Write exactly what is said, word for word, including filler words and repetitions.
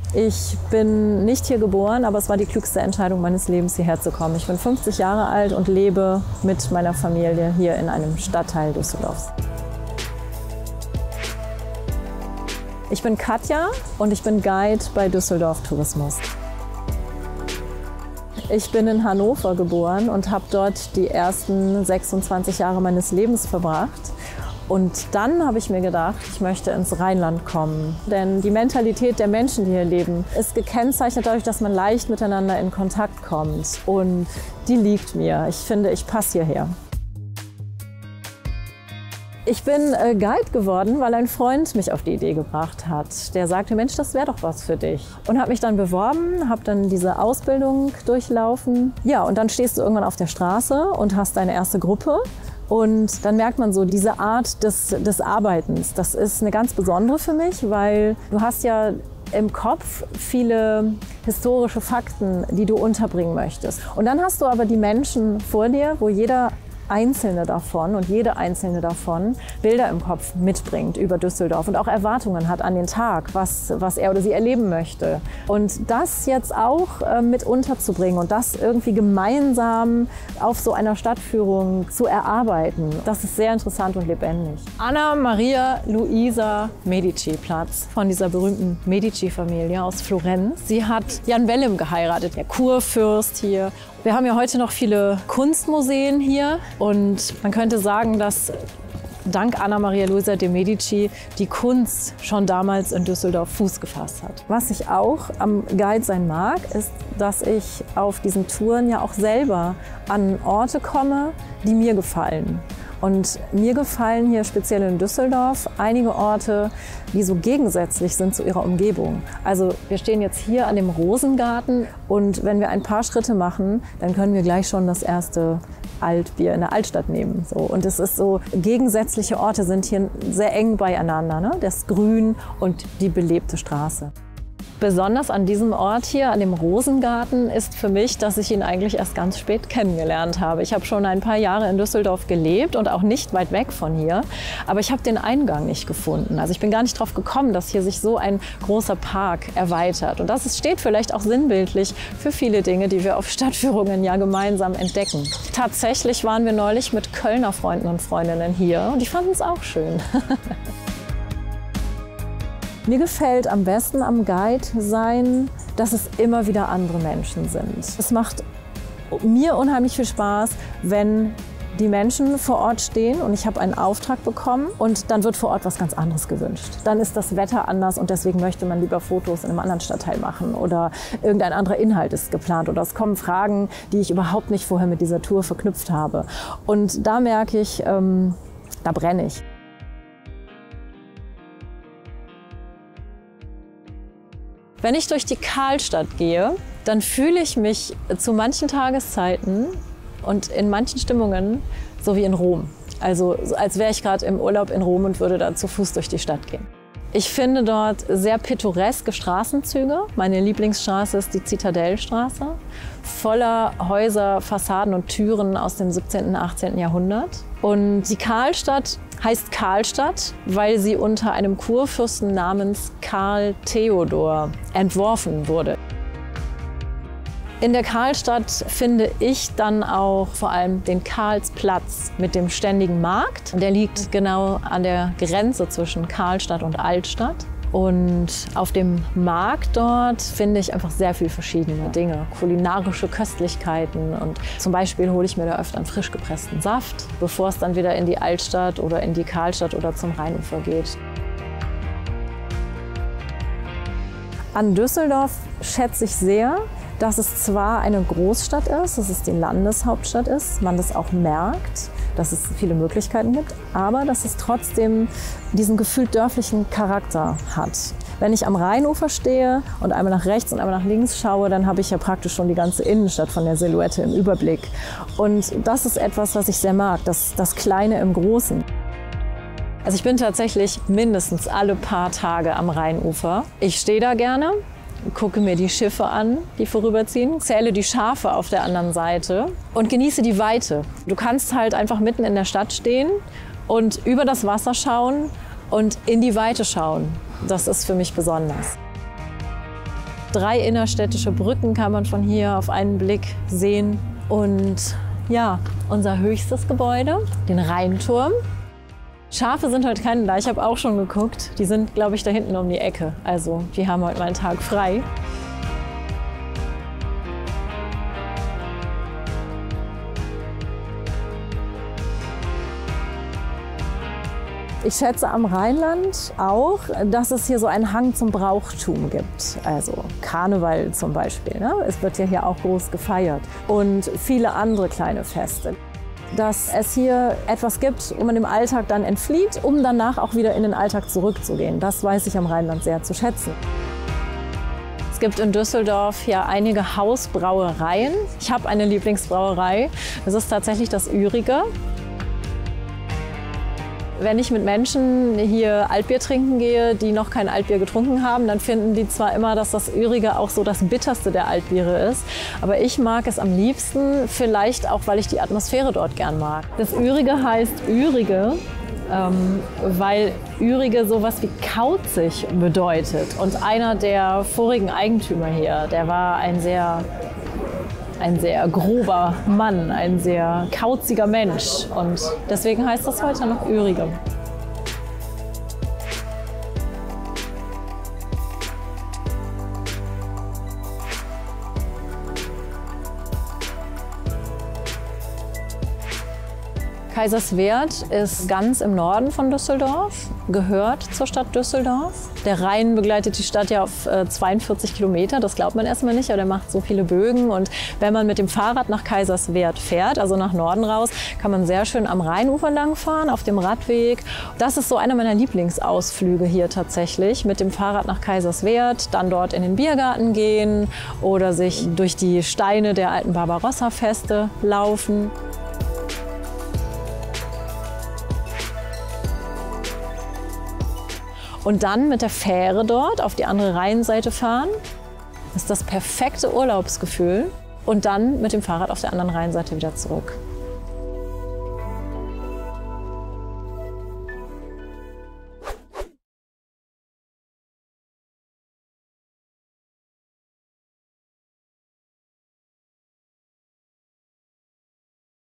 Ich bin nicht hier geboren, aber es war die klügste Entscheidung meines Lebens, hierher zu kommen. Ich bin fünfzig Jahre alt und lebe mit meiner Familie hier in einem Stadtteil Düsseldorfs. Ich bin Katja und ich bin Guide bei Düsseldorf Tourismus. Ich bin in Hannover geboren und habe dort die ersten sechsundzwanzig Jahre meines Lebens verbracht. Und dann habe ich mir gedacht, ich möchte ins Rheinland kommen. Denn die Mentalität der Menschen, die hier leben, ist gekennzeichnet dadurch, dass man leicht miteinander in Kontakt kommt. Und die liegt mir. Ich finde, ich passe hierher. Ich bin äh, Guide geworden, weil ein Freund mich auf die Idee gebracht hat. Der sagte, Mensch, das wäre doch was für dich. Und habe mich dann beworben, habe dann diese Ausbildung durchlaufen. Ja, und dann stehst du irgendwann auf der Straße und hast deine erste Gruppe. Und dann merkt man so, diese Art des, des Arbeitens, das ist eine ganz besondere für mich, weil du hast ja im Kopf viele historische Fakten, die du unterbringen möchtest. Und dann hast du aber die Menschen vor dir, wo jeder Einzelne davon und jede Einzelne davon Bilder im Kopf mitbringt über Düsseldorf und auch Erwartungen hat an den Tag, was, was er oder sie erleben möchte. Und das jetzt auch äh, mit unterzubringen und das irgendwie gemeinsam auf so einer Stadtführung zu erarbeiten, das ist sehr interessant und lebendig. Anna Maria Luisa Medici-Platz von dieser berühmten Medici-Familie aus Florenz. Sie hat Jan Wellem geheiratet, der Kurfürst hier. Wir haben ja heute noch viele Kunstmuseen hier und man könnte sagen, dass dank Anna Maria Luisa de Medici die Kunst schon damals in Düsseldorf Fuß gefasst hat. Was ich auch am Guide sein mag, ist, dass ich auf diesen Touren ja auch selber an Orte komme, die mir gefallen. Und mir gefallen hier speziell in Düsseldorf einige Orte, die so gegensätzlich sind zu ihrer Umgebung. Also wir stehen jetzt hier an dem Rosengarten und wenn wir ein paar Schritte machen, dann können wir gleich schon das erste Altbier in der Altstadt nehmen. So. Und es ist so, gegensätzliche Orte sind hier sehr eng beieinander, ne? Das Grün und die belebte Straße. Besonders an diesem Ort hier, an dem Rosengarten, ist für mich, dass ich ihn eigentlich erst ganz spät kennengelernt habe. Ich habe schon ein paar Jahre in Düsseldorf gelebt und auch nicht weit weg von hier. Aber ich habe den Eingang nicht gefunden. Also ich bin gar nicht drauf gekommen, dass hier sich so ein großer Park erweitert. Und das ist, steht vielleicht auch sinnbildlich für viele Dinge, die wir auf Stadtführungen ja gemeinsam entdecken. Tatsächlich waren wir neulich mit Kölner Freunden und Freundinnen hier und die fanden es auch schön. Mir gefällt am besten am Guide sein, dass es immer wieder andere Menschen sind. Es macht mir unheimlich viel Spaß, wenn die Menschen vor Ort stehen und ich habe einen Auftrag bekommen und dann wird vor Ort was ganz anderes gewünscht. Dann ist das Wetter anders und deswegen möchte man lieber Fotos in einem anderen Stadtteil machen oder irgendein anderer Inhalt ist geplant oder es kommen Fragen, die ich überhaupt nicht vorher mit dieser Tour verknüpft habe. Und da merke ich, ähm, da brenne ich. Wenn ich durch die Karlstadt gehe, dann fühle ich mich zu manchen Tageszeiten und in manchen Stimmungen so wie in Rom. Also als wäre ich gerade im Urlaub in Rom und würde da zu Fuß durch die Stadt gehen. Ich finde dort sehr pittoreske Straßenzüge. Meine Lieblingsstraße ist die Zitadellstraße, voller Häuser, Fassaden und Türen aus dem siebzehnten, achtzehnten Jahrhundert. Und die Karlstadt heißt Karlstadt, weil sie unter einem Kurfürsten namens Karl Theodor entworfen wurde. In der Karlstadt finde ich dann auch vor allem den Karlsplatz mit dem ständigen Markt. Der liegt genau an der Grenze zwischen Karlstadt und Altstadt. Und auf dem Markt dort finde ich einfach sehr viel verschiedene Dinge, kulinarische Köstlichkeiten. Und zum Beispiel hole ich mir da öfter einen frisch gepressten Saft, bevor es dann wieder in die Altstadt oder in die Karlstadt oder zum Rheinufer geht. An Düsseldorf schätze ich sehr, dass es zwar eine Großstadt ist, dass es die Landeshauptstadt ist, man das auch merkt, dass es viele Möglichkeiten gibt, aber dass es trotzdem diesen gefühlt dörflichen Charakter hat. Wenn ich am Rheinufer stehe und einmal nach rechts und einmal nach links schaue, dann habe ich ja praktisch schon die ganze Innenstadt von der Silhouette im Überblick. Und das ist etwas, was ich sehr mag, das, das Kleine im Großen. Also ich bin tatsächlich mindestens alle paar Tage am Rheinufer. Ich stehe da gerne, gucke mir die Schiffe an, die vorüberziehen, zähle die Schafe auf der anderen Seite und genieße die Weite. Du kannst halt einfach mitten in der Stadt stehen und über das Wasser schauen und in die Weite schauen. Das ist für mich besonders. Drei innerstädtische Brücken kann man von hier auf einen Blick sehen. Und ja, unser höchstes Gebäude, den Rheinturm. Schafe sind heute keine da, ich habe auch schon geguckt. Die sind, glaube ich, da hinten um die Ecke. Also, die haben heute mal einen Tag frei. Ich schätze am Rheinland auch, dass es hier so einen Hang zum Brauchtum gibt. Also Karneval zum Beispiel, ne? Es wird ja hier auch groß gefeiert. Und viele andere kleine Feste. Dass es hier etwas gibt, wo man dem Alltag dann entflieht, um danach auch wieder in den Alltag zurückzugehen. Das weiß ich am Rheinland sehr zu schätzen. Es gibt in Düsseldorf ja einige Hausbrauereien. Ich habe eine Lieblingsbrauerei. Das ist tatsächlich das Ürige. Wenn ich mit Menschen hier Altbier trinken gehe, die noch kein Altbier getrunken haben, dann finden die zwar immer, dass das Ürige auch so das bitterste der Altbiere ist, aber ich mag es am liebsten, vielleicht auch, weil ich die Atmosphäre dort gern mag. Das Ürige heißt Ürige, ähm, weil Ürige sowas wie kauzig bedeutet. Und einer der vorigen Eigentümer hier, der war ein sehr Ein sehr grober Mann, ein sehr kauziger Mensch. Und deswegen heißt das heute noch Ürige. Kaiserswerth ist ganz im Norden von Düsseldorf, gehört zur Stadt Düsseldorf. Der Rhein begleitet die Stadt ja auf zweiundvierzig Kilometer, das glaubt man erstmal nicht, aber der macht so viele Bögen. Und wenn man mit dem Fahrrad nach Kaiserswerth fährt, also nach Norden raus, kann man sehr schön am Rheinufer lang fahren, auf dem Radweg. Das ist so einer meiner Lieblingsausflüge hier tatsächlich, mit dem Fahrrad nach Kaiserswerth, dann dort in den Biergarten gehen oder sich durch die Steine der alten Barbarossa-Feste laufen. Und dann mit der Fähre dort auf die andere Rheinseite fahren. Das ist das perfekte Urlaubsgefühl. Und dann mit dem Fahrrad auf der anderen Rheinseite wieder zurück.